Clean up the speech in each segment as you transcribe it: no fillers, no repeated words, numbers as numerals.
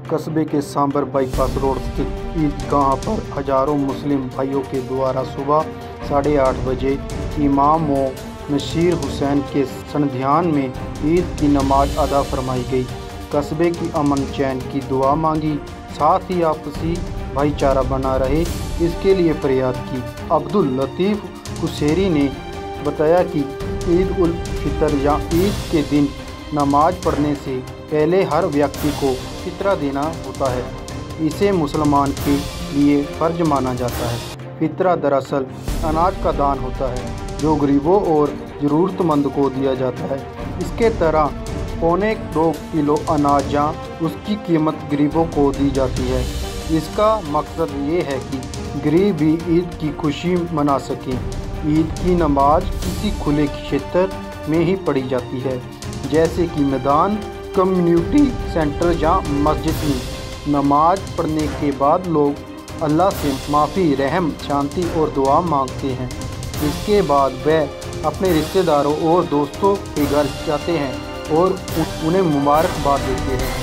कस्बे के sambar bypass road स्थित ईदगाह पर हजारों मुस्लिम भाइयों के द्वारा सुबह 8:30 बजे इमाम व नसीर हुसैन के संध्यान में ईद की नमाज अदा फरमाई गई। कस्बे की अमन चैन की दुआ मांगी, साथ ही आपसी भाईचारा बना रहे इसके लिए फरियाद की। अब्दुल लतीफ़ कुशेरी ने बताया कि ईद उल फितर या ईद के दिन नमाज पढ़ने से पहले हर व्यक्ति को फितरा देना होता है। इसे मुसलमान के लिए फ़र्ज माना जाता है। फितरा दरअसल अनाज का दान होता है जो गरीबों और ज़रूरतमंद को दिया जाता है। इसके तरह 2.25 किलो अनाज या उसकी कीमत गरीबों को दी जाती है। इसका मकसद ये है कि गरीब भी ईद की खुशी मना सकें। ईद की नमाज किसी खुले क्षेत्र में ही पढ़ी जाती है, जैसे कि मैदान, कम्युनिटी सेंटर या मस्जिद में। नमाज पढ़ने के बाद लोग अल्लाह से माफ़ी, रहम, शांति और दुआ मांगते हैं। इसके बाद वह अपने रिश्तेदारों और दोस्तों के घर जाते हैं और उन्हें मुबारकबाद देते हैं।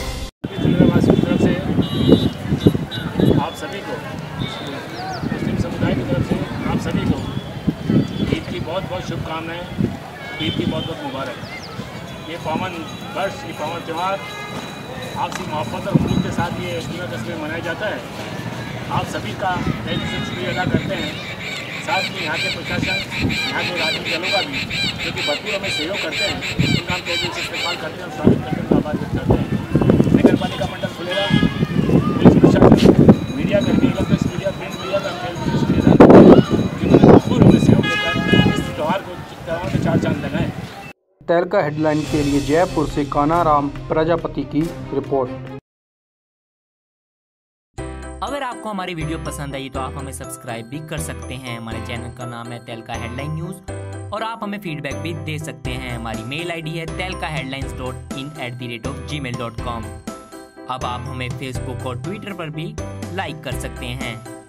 आप सभी को, मुस्लिम समुदाय की तरफ से आप सभी को ईद की बहुत बहुत शुभकामनाएं, ईद की बहुत बहुत मुबारक। ये पावन वर्ष, ये पावन त्यौहार आपसी मोहब्बत और खुलूस के साथ ये कस्बे में मनाया जाता है। आप सभी का तहे दिल से शुक्रिया अदा करते हैं। साथ ही यहाँ के प्रशासन, यहाँ के राजनीतिक दलों का भी, जो कि भरपूर हमें सहयोग करते हैं, उनका हम तहे दिल से इस्तेमाल करते हैं और स्वागत करते हैं, आभार व्यक्त करते हैं। नगर पालिका मंडल खुलेगा, पुलिस प्रशासन, मीडिया कर्मी, इलेक्ट्रॉनिक्स मीडिया, प्रिंट मीडिया का हम शुक्रिया अदा करते हैं, जिन्होंने भरपूर हमें सहयोग देकर इस त्यौहार को चार चांद लगाए। तहलका हेडलाइन के लिए जयपुर से कानाराम प्रजापति की रिपोर्ट। अगर आपको हमारी वीडियो पसंद आई तो आप हमें सब्सक्राइब भी कर सकते हैं। हमारे चैनल का नाम है तहलका हेडलाइन न्यूज़ और आप हमें फीडबैक भी दे सकते हैं। हमारी मेल आईडी है tehlkaheadlines.in@gmail.com। अब आप हमें फेसबुक और ट्विटर पर भी लाइक कर सकते हैं।